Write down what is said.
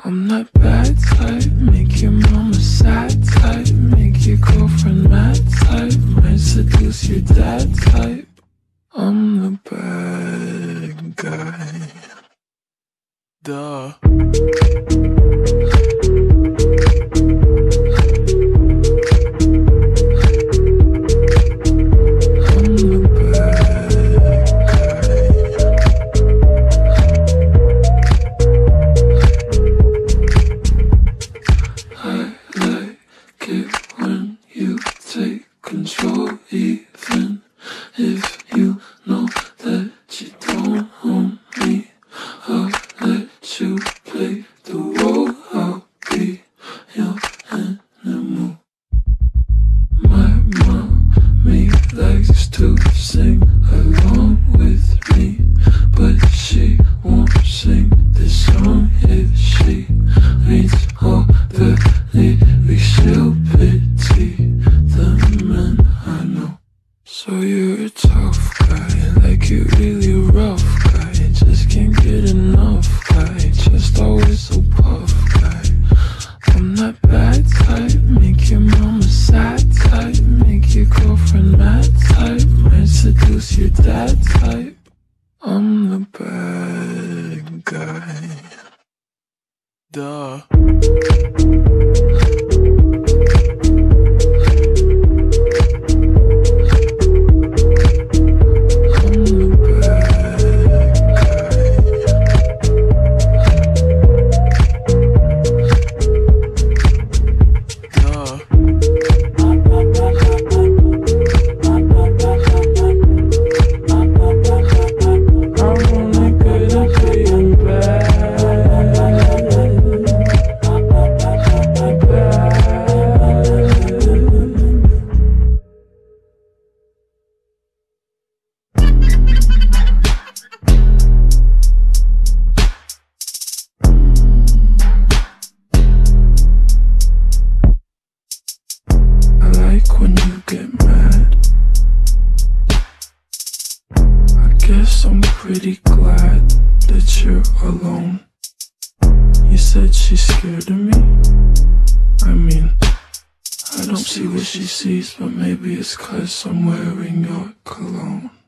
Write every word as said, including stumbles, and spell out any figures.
I'm that bad type, make your mama sad type, make your girlfriend mad type, might seduce your dad type. I'm the bad guy. Duh. Control, even if you know that you don't own me. I'll let you play the role, I'll be your animal. My mommy likes to sing along with me, but she won't sing this song if she reads all the lyrics. She'll pity the men I know. So you're a tough guy, like you really rough guy, just can't get enough guy, just always so puff guy. I'm that bad type, make your mama sad type, make your girlfriend mad type, might seduce your dad type. I'm the bad guy. Duh. When you get mad, I guess I'm pretty glad that you're alone. You said she's scared of me. I mean, I don't see what she sees, but maybe it's 'cause I'm wearing your cologne.